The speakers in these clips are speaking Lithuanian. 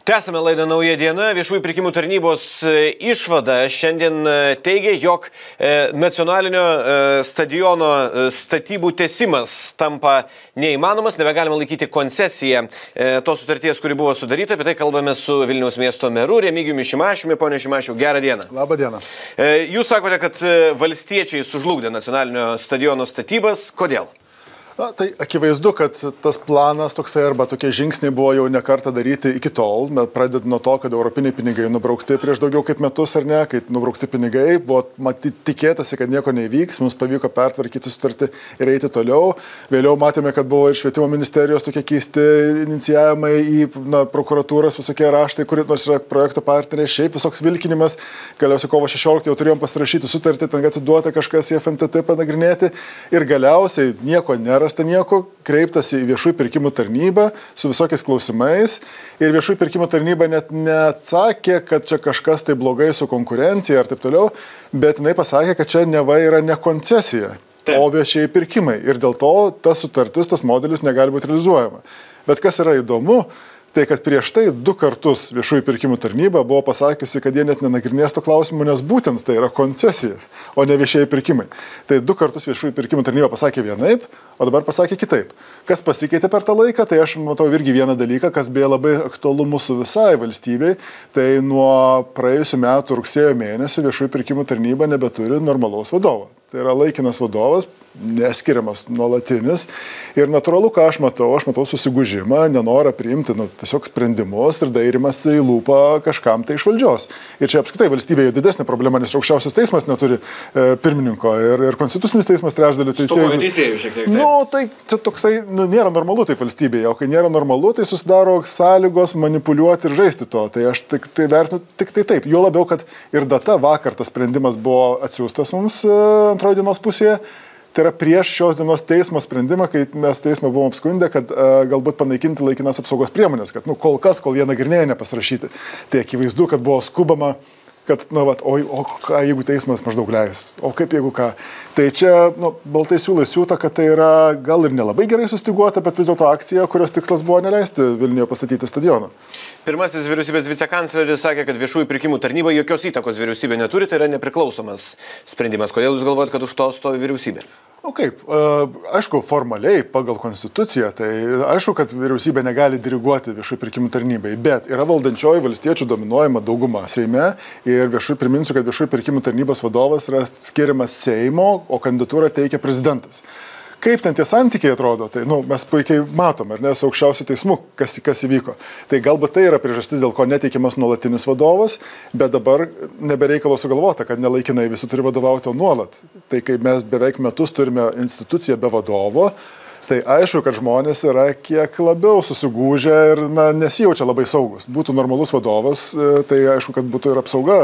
Tęsame laidą Nauja diena. Viešųjų pirkimų tarnybos išvada šiandien teigia, jog nacionalinio stadiono statybų tęsimas tampa neįmanomas, nebegalima laikyti koncesiją tos sutarties, kuri buvo sudaryta. Apie tai kalbame su Vilniaus miesto meru Remigijumi Šimašiumi. Pone Šimašiau, gerą dieną. Labą dieną. Jūs sakote, kad valstiečiai sužlugdė nacionalinio stadiono statybas. Kodėl? Na, tai akivaizdu, kad tas planas toksai arba tokie žingsniai buvo jau ne kartą daryti iki tol. Pradedant nuo to, kad europiniai pinigai nubraukti prieš daugiau kaip metus ar ne, kai nubraukti pinigai, buvo tikėtasi, kad nieko nevyks, mums pavyko pertvarkyti sutartį ir eiti toliau. Vėliau matėme, kad buvo ir švietimo ministerijos tokie keisti inicijavimai į prokuratūras, visokie raštai, kurie nors yra projekto partneriai, šiaip visoks vilkinimas. Galiausiai kovo 16 jau turėjom pasirašyti sutartį, ten atiduota kažkas į FNTT panagrinėti ir galiausiai nieko nėra. Nieko, kreiptasi į viešųjų pirkimų tarnybą su visokiais klausimais ir viešųjų pirkimų tarnyba net neatsakė, kad čia kažkas tai blogai su konkurencija ar taip toliau, bet jinai pasakė, kad čia neva yra ne koncesija, o viešieji pirkimai ir dėl to tas sutartis, tas modelis negali būti realizuojama. Bet kas yra įdomu, tai kad prieš tai 2 kartus viešųjų pirkimų tarnyba buvo pasakiusi, kad jie net nenagrinės to klausimų, nes būtent tai yra koncesija, o ne viešieji pirkimai. Tai 2 kartus viešųjų pirkimų tarnyba pasakė vienaip, o dabar pasakė kitaip. Kas pasikeitė per tą laiką, tai aš matau irgi vieną dalyką, kas beje labai aktualu mūsų visai valstybei, tai nuo praėjusių metų rugsėjo mėnesio viešųjų pirkimų tarnyba nebeturi normalaus vadovo. Tai yra laikinas vadovas, neskiriamas nuolatinis ir natūralu, ką aš matau susigūžimą, nenorą priimti tiesiog sprendimus ir dairimas į lūpą kažkam tai iš valdžios. Ir čia apskritai valstybėje didesnė problema, nes aukščiausias teismas neturi pirmininko ir konstitucinis teismas trečdalių teisėjų šiek tiek. Tai čia toksai, nėra normalu taip valstybėje, o kai nėra normalu, tai susidaro sąlygos manipuliuoti ir žaisti to. Tai aš tai vertinu tik tai taip. Jo labiau, kad ir data vakar tas sprendimas buvo atsiųstas mums antroji dienos pusėje. Tai yra prieš šios dienos teismo sprendimą, kai mes teismą buvom apskundę, kad galbūt panaikinti laikinas apsaugos priemonės, kad kol jie nagrinėja nepasirašyti. Tai akivaizdu, kad buvo skubama, kad, o ką jeigu teismas maždaug leis, o kaip jeigu ką. Tai čia, baltai siūlai siūta, kad tai yra gal ir nelabai gerai sustiguota, bet vis dėlto akcija, kurios tikslas buvo neleisti Vilniuje pastatyti stadioną. Pirmasis vyriausybės vicekancleris sakė, kad viešųjų pirkimų tarnyba jokios įtakos vyriausybė neturi, tai yra nepriklausomas sprendimas. Kodėl jūs galvojat, kad už to stovi vyriausybė? Kaip? Aišku, formaliai pagal konstituciją, tai aišku, kad vyriausybė negali diriguoti viešųjų pirkimų tarnybai, bet yra valdančioji valstiečių dominuojama dauguma Seime ir priminsiu, kad viešųjų pirkimų tarnybos vadovas yra skiriamas Seimo, o kandidatūrą teikia prezidentas. Kaip ten tie santykiai atrodo, tai mes puikiai matom, ar ne, su aukščiausiu teismu, kas įvyko. Tai galbūt tai yra priežastis, dėl ko neteikiamas nuolatinis vadovas, bet dabar nebereikalo sugalvota, kad nelaikinai visi turi vadovauti, o nuolat. Tai kai mes beveik metus turime instituciją be vadovo, tai aišku, kad žmonės yra kiek labiau susigūžę ir nesijaučia labai saugus. Būtų normalus vadovas, tai aišku, kad būtų ir apsauga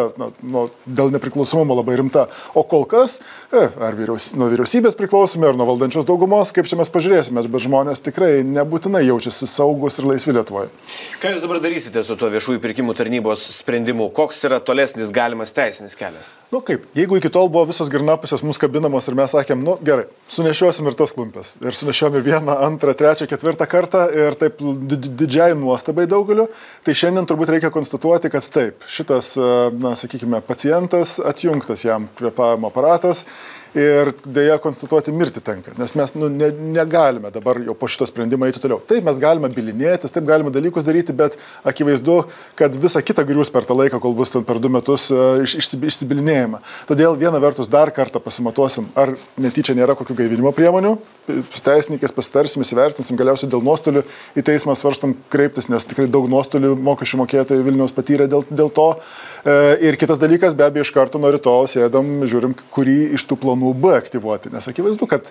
dėl nepriklausomumo labai rimta. O kol kas, ar nuo vyriausybės priklausome, ar nuo valdančios daugumos, kaip čia mes pažiūrėsime, bet žmonės tikrai nebūtinai jaučiasi saugus ir laisvi Lietuvoje. Ką jūs dabar darysite su tuo viešųjų pirkimų tarnybos sprendimu? Koks yra tolesnis galimas teisinis kelias? Kaip? Jeigu iki tol buvo visos girnapusės mūsų kabinamos ir mes sakėm, gerai, sunešiosim ir tas klumpės. Ir sunešiom ir 1, 2, 3, 4 kartą ir taip didžiai nuostabai daugeliu, tai šiandien turbūt reikia konstatuoti, kad taip, šitas, sakykime, pacientas atjungtas jam kvėpavimo aparatas ir dėja konstatuoti mirti tenka, nes mes negalime dabar jau po šito sprendimo eiti toliau. Taip, mes galime bilinėtis, taip galime dalykus daryti, bet akivaizdu, kad visa kita griūs per tą laiką, kol bus ten per 2 metus išsibilinėjama. Todėl viena vertus dar kartą pasimatuosim, ar netyčia nėra kokių gaivinimo priemonių, su teisininkais pasitarsim, įsivertinsim, galiausiai dėl nuostolių į teismą svarstam kreiptis, nes tikrai daug nuostolių mokesčių mokėtojai Vilniaus patyrė dėl to. Ir kitas dalykas, be abejo, iš karto nuo rytojaus sėdam, žiūrim, kurį iš tų planų B aktyvuoti, nes akivaizdu, kad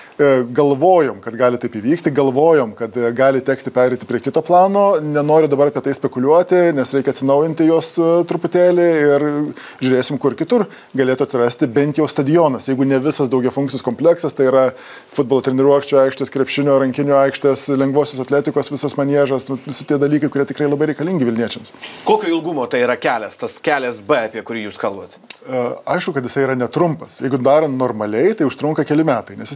galvojom, kad gali taip įvykti, galvojom, kad gali tekti perėti prie kito plano, nenoriu dabar apie tai spekuliuoti, nes reikia atsinaujinti juos truputėlį ir žiūrėsim, kur kitur galėtų atsirasti bent jau stadionas, jeigu ne visas daugiafunkcis kompleksas, tai yra futbolo treniruokščių aikštės, krepšinio, rankinio aikštės, lengvosios atletikos, visas maniežas, visi tie dalykai, kurie tikrai labai reikalingi Vilniečiams. Kokio ilgumo tai yra kelias, tas kelias B, apie kurį jūs kalbat? Aišku, kad jisai yra netrumpas. Jeigu darant normaliai, tai užtrunka keli metai, nes vis tiek turi būti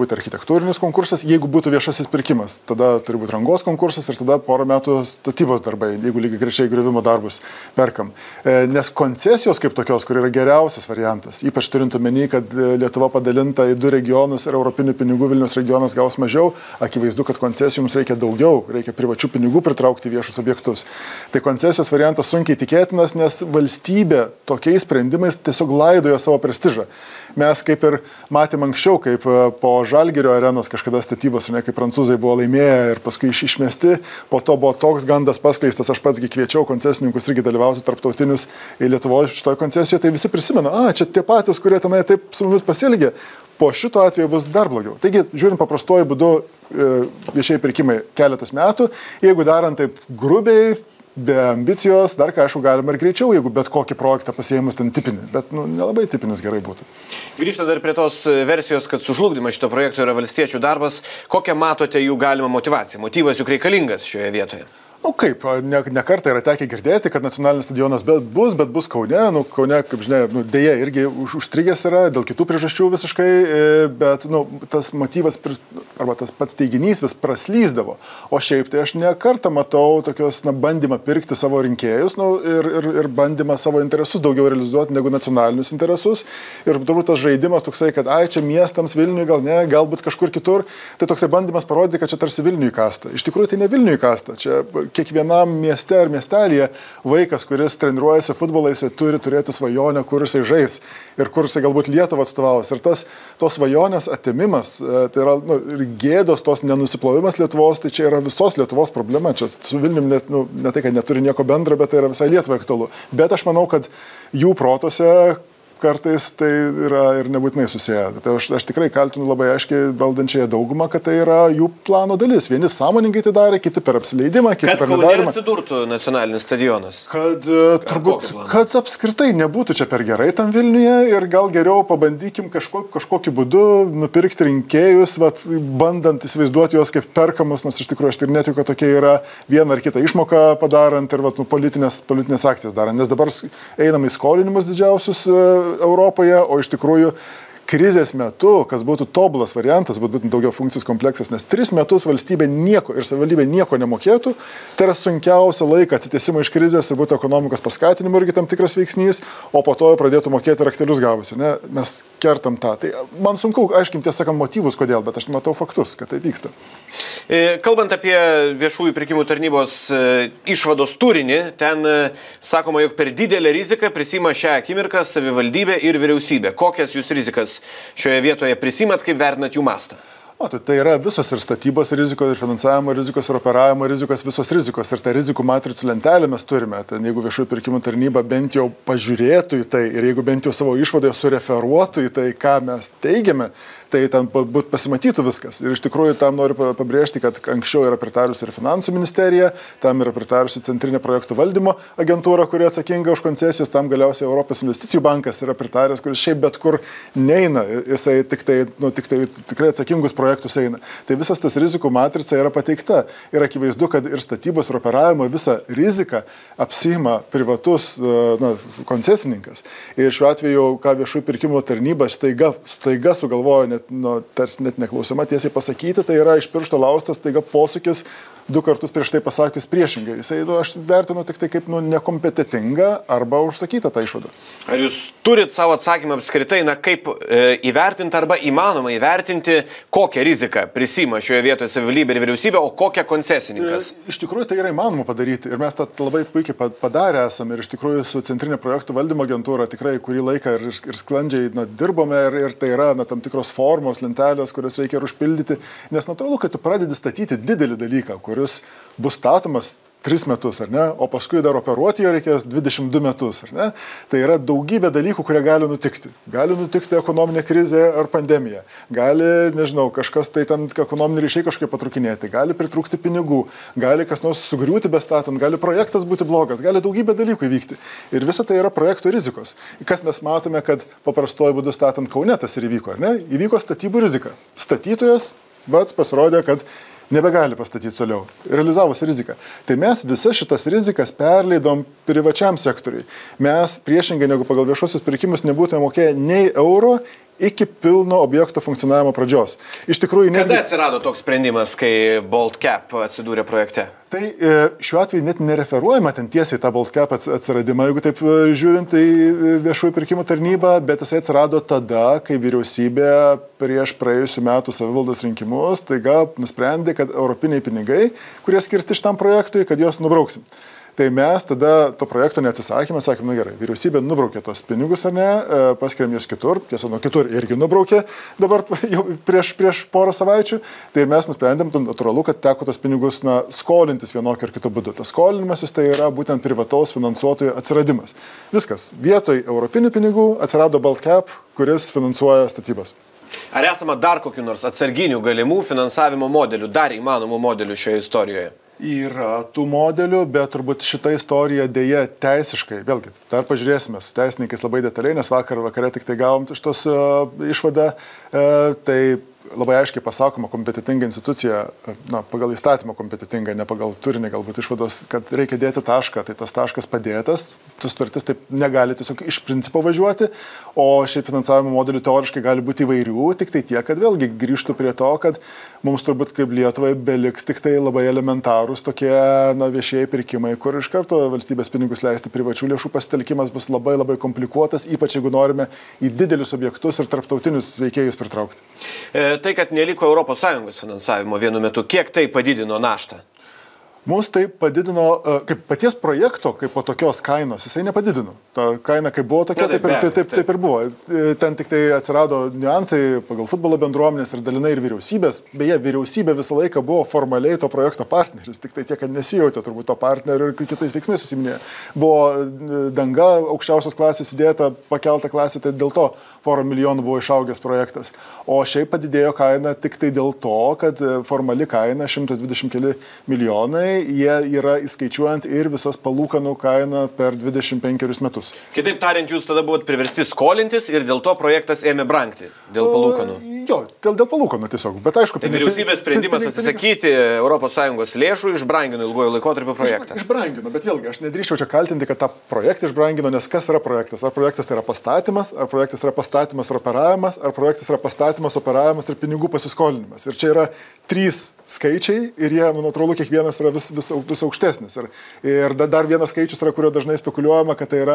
būti architektūrinis konkursas, jeigu būtų viešasis pirkimas. Tada turi būti rangos konkursas ir tada porą metų statybos darbai, jeigu lygiai grečiai griovimo darbus perkam. Nes koncesijos kaip tokios, kur yra geriausias variantas, ypač turint omeny, kad Lietuva padalinta į 2 regionus ir europinių pinigų Vilniaus regionas gaus mažiau, akivaizdu, kad koncesijoms reikia daugiau, reikia privačių pinigų pritraukti viešus objektus. Tai koncesijos variantas sunkiai tikėtinas, nes valstybė tokiais sprendimais tiesiog laidojo savo prestižą. Mes kaip ir matėm anksčiau, kaip po Žalgirio arenos kažkada statybos, ne, kaip prancūzai buvo laimėję ir paskui išmesti, po to buvo toks gandas paskleistas, aš patsgi kviečiau koncesininkus irgi dalyvauti tarptautinius į Lietuvoje šitoje koncesijoje, tai visi prisimena, čia tie patys, kurie tenai taip su mumis pasielgė, po šito atveju bus dar blogiau. Taigi, žiūrint paprastuoju būdu, viešieji pirkimai keletas metų, jeigu darant taip grubiai, be ambicijos, dar ką aišku galima ir greičiau, jeigu bet kokį projektą pasiėmus ten tipinį, bet nelabai tipinis gerai būtų. Grįžta dar prie tos versijos, kad sužlugdymas šito projekto yra valstiečių darbas. Kokią matote jų galimą motivaciją? Motyvas juk reikalingas šioje vietoje. Kaip, ne kartą yra tekę girdėti, kad nacionalinis stadionas bet bus Kaune, Kaune, kaip žinia, dėja irgi užstrigęs yra, dėl kitų priežasčių visiškai, bet tas motyvas arba tas pats teiginys vis praslyzdavo. O šiaip tai aš ne kartą matau tokios bandymą pirkti savo rinkėjus ir bandymą savo interesus daugiau realizuoti negu nacionalinius interesus. Ir turbūt tas žaidimas toksai, kad čia miestams Vilniui, gal ne, galbūt kažkur kitur, tai toksai bandymas parodyti, kad čia tarsi Vilniui kasta. Iš tikrųjų tai ne Vilniui kasta. Čia kiekvienam mieste ar miestelėje vaikas, kuris treniruojasi futbolą, jisai turi turėti svajonę, kur jisai žais ir kur jisai galbūt Lietuvą atstovaus. Ir tos svajonės atėmimas, tai yra gėdos, tos nenusiplovimas Lietuvos, tai čia yra visos Lietuvos problema. Čia su Vilnium ne tai, kad neturi nieko bendro, bet tai yra visai Lietuvai aktualu. Bet aš manau, kad jų protose kartais tai yra ir nebūtinai susiję. Tai aš tikrai kaltinu labai aiškiai valdančiąją daugumą, kad tai yra jų plano dalis. Vieni sąmoningai tai darė, kiti per apsileidimą, kiti per nedarimą. Kad atsidurtų nacionalinis stadionas? Kad apskritai nebūtų čia per gerai tam Vilniuje ir gal geriau pabandykim kažkokiu būdu nupirkti rinkėjus, bandant įsivaizduoti juos kaip perkamus, nors iš tikrųjų aš ir netikiu, kad tokia yra viena ar kita išmoka padarant ir politinės akcijas darant. Nes dabar einam į skolinimus didžiausius Europoje, o iš tikrųjų krizės metu, kas būtų tobulas variantas, būtų daugiau funkcijos kompleksas, nes 3 metus valstybė nieko ir savivaldybė nieko nemokėtų, tai yra sunkiausia laika atsitiesimo iš krizės ir būtų ekonomikos paskatinimo irgi tam tikras veiksnys, o po to pradėtų mokėti raktelius gavusi. Ne? Mes kertam tą. Tai man sunku aiškinti, tiesą sakant, motyvus, kodėl, bet aš matau faktus, kad tai vyksta. Kalbant apie viešųjų pirkimų tarnybos išvados turinį, ten sakoma, jog per didelę riziką prisima šią akimirką savivaldybė ir vyriausybė. Kokias jūs rizikas šioje vietoje prisimat, kaip vertinat jų mastą? Tai yra visos ir statybos rizikos, ir finansavimo rizikos, ir operavimo rizikos, visos rizikos. Ir tą rizikų matricų lentelę mes turime. Ten, jeigu viešųjų pirkimų tarnyba bent jau pažiūrėtų į tai ir jeigu bent jau savo išvadoje sureferuotų į tai, ką mes teigiame, tai ten pasimatytų viskas. Ir iš tikrųjų tam noriu pabrėžti, kad anksčiau yra pritarusi ir finansų ministerija, tam yra pritarusi Centrinė projektų valdymo agentūra, kuri atsakinga už koncesijos, tam galiausiai Europos investicijų bankas yra pritaręs, kuris šiaip bet kur neina, jisai tikrai atsakingus projektus eina. Tai visas tas rizikų matrica yra pateikta. Ir akivaizdu, kad ir statybos ir operavimo visą riziką apsiima privatus koncesininkas. Ir šiuo atveju, ką viešųjų pirkimų tarnyba staiga sugalvojo, net neklausima tiesiai pasakyti, tai yra iš piršto laustas, taiga posūkis 2 kartus prieš tai pasakius priešingai. Jisai, aš vertinu tik tai kaip nekompetentinga arba užsakyta tą išvadą. Ar jūs turit savo atsakymą apskritai, kaip įvertinti arba įmanoma įvertinti, kokią riziką prisima šioje vietoje savivaldybė ir vyriausybė, o kokią koncesininkas? Iš tikrųjų tai yra įmanoma padaryti ir mes tą labai puikiai padarę esame ir iš tikrųjų su Centrinė projektų valdymo agentūra tikrai kurį laiką ir sklandžiai dirbome ir tai yra tam tikros formos, lentelės, kurias reikia ir užpildyti, nes natūralu, kad tu pradedi statyti didelį dalyką, kuris bus statomas 3 metus, ar ne, o paskui dar operuoti jo reikės 22 metus, ar ne. Tai yra daugybė dalykų, kurie gali nutikti. Gali nutikti ekonominė krizė ar pandemija. Gali, nežinau, kažkas tai ten ekonominiai ryšiai kažkaip patrukinėti. Gali pritrūkti pinigų. Gali kas nors sugriūti bestatant. Gali projektas būti blogas. Gali daugybė dalykų įvykti. Ir visa tai yra projektų rizikos. Kas mes matome, kad paprastuoju būdu statant Kaune tas ir įvyko, ar ne? Įvyko statybų rizika. Statytojas pasirodė, kad nebegali pastatyti toliau. Realizavosi rizika. Tai mes visas šitas rizikas perleidom privačiam sektoriui. Mes priešingai negu pagal viešosius pirkimus nebūtume mokėję nei euro iki pilno objekto funkcionavimo pradžios. Iš tikrųjų, Kada atsirado toks sprendimas, kai BaltCap atsidūrė projekte? Tai šiuo atveju net nereferuojama ten tiesiai tą BaltCap atsiradimą, jeigu taip žiūrint į viešųjų pirkimų tarnybą, bet jisai atsirado tada, kai vyriausybė prieš praėjusių metų savivaldos rinkimus taiga nusprendė, kad europiniai pinigai, kurie skirti šitam projektui, kad juos nubrauksim. Tai mes tada to projekto neatsisakėme, sakėme, gerai, vyriausybė nubraukė tos pinigus ar ne, paskiriam juos kitur, tiesa, nuo kitur irgi nubraukė dabar jau prieš porą savaičių, tai mes nusprendėm, natūralu, kad teko tos pinigus skolintis vienokiu ar kitu būdu. Tas skolinimasis tai yra būtent privataus finansuotojo atsiradimas. Viskas, vietoj europinių pinigų atsirado BaltCap, kuris finansuoja statybas. Ar esama dar kokių nors atsarginių galimų finansavimo modelių, dar įmanomų modelių šioje istorijoje? Yra tų modelių, bet turbūt šita istorija dėja teisiškai, vėlgi, dar pažiūrėsime su teisininkais labai detaliai, nes vakare tik tai gavom iš tos išvadą, tai labai aiškiai pasakoma kompetitinga institucija, pagal įstatymą kompetitinga, ne pagal turinį galbūt išvados, kad reikia dėti tašką, tai tas taškas padėtas, tas sutartis taip negali tiesiog iš principo važiuoti, o šiaip finansavimo modelių teoriškai gali būti įvairių, tik tai tiek, kad vėlgi grįžtų prie to, kad mums turbūt kaip Lietuvai beliks tik tai labai elementarūs tokie viešieji pirkimai, kur iš karto valstybės pinigus leisti privačių lėšų pasitelkimas bus labai komplikuotas, ypač jeigu norime į didelius objektus ir tarptautinius veikėjus pritraukti. Tai, kad neliko ES finansavimo vienu metu, kiek tai padidino naštą? Mums tai padidino, kaip paties projekto, kaip po tokios kainos, jisai nepadidino. Ta kaina, kaip buvo tokia, taip ir buvo. Ten tik tai atsirado niuansai pagal futbolo bendruomenės ir dalinai ir vyriausybės. Beje, vyriausybė visą laiką buvo formaliai to projekto partneris, tik tai tiek, kad nesijautė turbūt to partnerio ir kitais veiksmais susiminėjo. Buvo danga aukščiausios klasės įdėta, pakelta klasė, tai dėl to porą milijonų buvo išaugęs projektas. O šiaip padidėjo kaina tik tai dėl to, kad formali kaina 120 keli milijonai, jie yra įskaičiuojant ir visas palūkanų kainą per 25 metus. Kitaip tariant, jūs tada buvot priversti skolintis ir dėl to projektas ėmė brangti dėl palūkanų. Jo, dėl palūkanų tiesiog, bet aišku... Tai vyriausybės sprendimas atsisakyti ES lėšų išbrangino ilgojo laikotarpio projektą. Išbrangino, bet vėlgi, aš nedrįščiau čia kaltinti, kad tą projektą išbrangino, nes kas yra projektas? Ar projektas tai yra pastatymas, ar projektas yra pastatymas ir operavimas, ar projektas yra pastatymas, operavimas ir pinigų pasiskolinimas. Ir čia yra 3 skaičiai ir jie, natūralu, kiekvienas yra vis aukštesnis. Ir dar vienas skaičius yra, kurio dažnai spekuliuojama, kad tai yra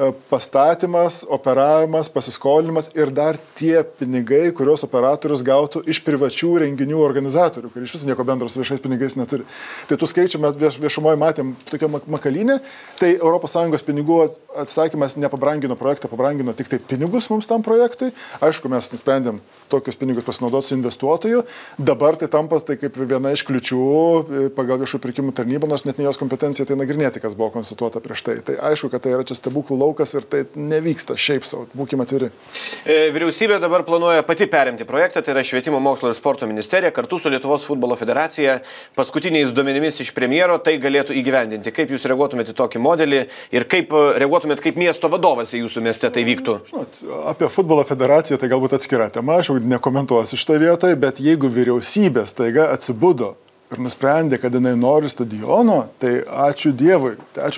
pastatymas, operavimas, pasiskolinimas ir dar tie pinigai, kurios operatorius gautų iš privačių renginių organizatorių, kurie iš viso nieko bendro su viešais pinigais neturi. Tai tų skaičių mes viešumoje matėm tokią makalynę, tai ES pinigų atsakymas nepabrangino projektą, pabrangino tik tai pinigus mums tam projektui. Aišku, mes nusprendėm tokius pinigus pasinaudoti su investuotojų. Dabar tai tampa tai kaip viena iš kliučių pagal viešųjų pirkimų tarnybą, nors net ne jos kompetencija tai nagrinėti, kas buvo konstatuota prieš tai. Tai aišku, kad tai yra čia stebuklų laukas ir tai nevyksta šiaip savo, būkime atviri. Vyriausybė dabar planuoja pati perimti projektą, tai yra Švietimo, mokslo ir sporto ministerija, kartu su Lietuvos futbolo federacija. Paskutiniais duomenimis iš premjero tai galėtų įgyvendinti. Kaip jūs reaguotumėte į tokį modelį ir kaip reaguotumėte kaip miesto vadovas į jūsų mieste tai vyktų? Žinot, apie futbolo federaciją tai galbūt atskira tema, aš jau nekomentuosiu šitoje vietoje, bet jeigu vyriausybė staiga atsibudo ir nusprendė, kad jinai nori stadiono, tai ačiū Dievui.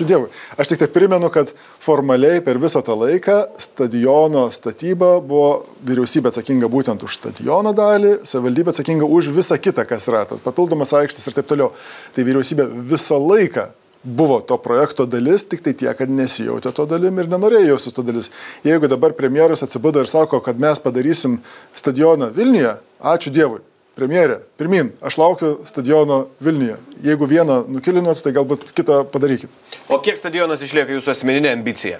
Aš tik tai primenu, kad formaliai per visą tą laiką stadiono statyba buvo vyriausybė atsakinga būtent už stadiono dalį, savivaldybė atsakinga už visą kitą, kas yra, papildomas aikštis ir taip toliau. Tai vyriausybė visą laiką buvo to projekto dalis, tik tai tiek, kad nesijautė to dalim ir nenorėjo jaustis to dalis. Jeigu dabar premjeras atsibudo ir sako, kad mes padarysim stadioną Vilniuje, ačiū Dievui. Premjerė, pirmin, aš laukiu stadiono Vilniuje. Jeigu vieną nukilinot, tai galbūt kitą padarykit. O kiek stadionas išlieka jūsų asmeninė ambicija?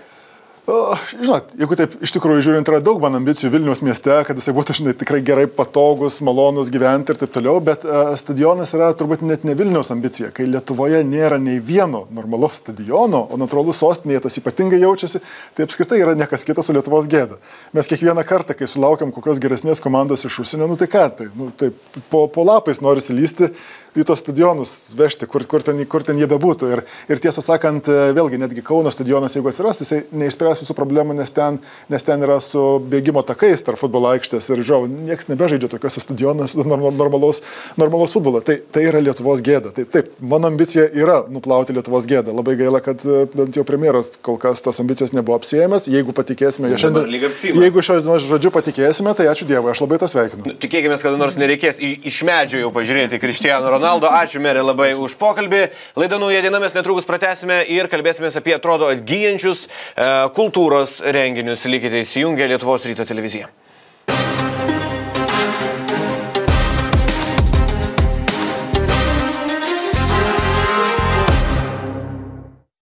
Žinot, jeigu taip iš tikrųjų žiūrint, yra daug man ambicijų Vilniaus mieste, kad jisai būtų tikrai gerai patogus, malonus gyventi ir taip toliau, bet stadionas yra turbūt net ne Vilniaus ambicija, kai Lietuvoje nėra nei vieno normalaus stadiono, o natūralu sostinėje tas ypatingai jaučiasi, tai apskritai yra nekas kitas su Lietuvos gėda. Mes kiekvieną kartą, kai sulaukiam kokios geresnės komandos iš užsienio, tai ką, tai po lapais nori įlysti į tos stadionus vežti, kur ten jie bebūtų. Ir tiesą sakant, vėlgi, netgi Kauno stadionas, jeigu atsiras, jisai neišspręs visų problemų, nes ten yra su bėgimo takais tarp futbolo aikštės ir, žiūrėjau, niekas nebežaidžia tokiuose stadionuose normalaus futbolo. Tai yra Lietuvos gėda. Taip, mano ambicija yra nuplauti Lietuvos gėdą. Labai gaila, kad bent jau premjeras kol kas tos ambicijos nebuvo apsiėmęs. Jeigu patikėsime, jeigu šios dienos žodžiu patikėsime, tai ačiū Dievui, aš labai tą sveikinu. Tikėkime, kad nors nereikės iš medžio jau pažiūrėti Cristiano Ronaldo. Ačiū, Mere, labai už pokalbį. Laida Nauja diena, mes netrukus pratęsime ir kalbėsime apie, atrodo, atgyjančius kultūros renginius. Likite įsijungę Lietuvos ryto televiziją.